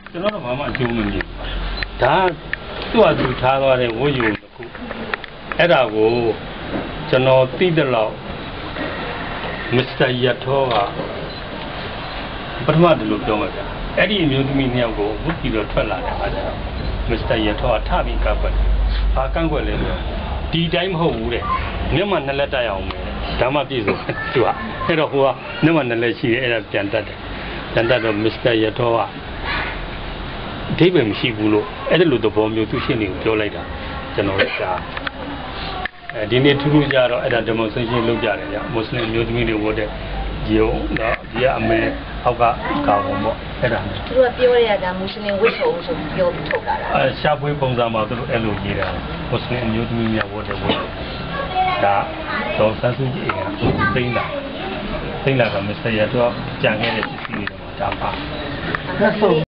ကျွန်တော်တို့ဘာမှအကျိုးမမြင်ဒါသူ့အတူထားသွားတဲ့ဝိယုံတစ်ခုအဲ့ဒါကိုကျွန်တော်သိတဲ့လောက်မစ္စတာရထောကပထမဒီလိုပြောမှာဗျာအဲ့ဒီအမျိုးသမီးနှစ်ယောက်ကိုဝုတ်ပြီးတော့ထွက်လာတဲ့အခါကျတော့မစ္စတာရထောကထပြီးကပ်ပတ်ဘာကန့်ကွက်လဲဆိုဒီတိုင်းမဟုတ်ဘူးတဲ့မျက်မှန်နှစ်လက်တက်အောင်မယ်ဒါမှပြည့်စုံသူကအဲ့တော့ဟိုကမျက်မှန်နှစ်လက်ရှိတယ်အဲ့ဒါပြန်တတ်တယ်ပြန်တတ်တော့မစ္စတာရထောကအဓိပ္ပာယ်မရှိဘူးလို့အဲ့ဒါလိုသဘောမျိုးသူရှင်းနေကိုပြောလိုက်တာကျွန်တော်လည်းကြားဒီနေ့ထူးထူးကြတော့အဲ့ဒါ demonstration လုပ်ကြတယ်ဗျမွတ်စလင်မျိုးသမီးတွေဝတ်တဲ့ဒီတော့ဒီကအမေအောက်ကကာဝံပေါ့အဲ့ဒါသူတို့ကပြောရတာမွတ်စလင်ဝတ်စုံဆိုပြီးပြောထုတ်တာလားရှာဖွေပုံစံမှာသူတို့အဲ့လိုရေးတာမွတ်စလင်မျိုးသမီးများဝတ်တဲ့ဝတ်ဒါတော့ဆန်းစုကြည်ကသိန်းလာကမစ္စတာရတော့ကြံခဲ့တဲ့ပစ္စည်းတွေမှာဒါပါ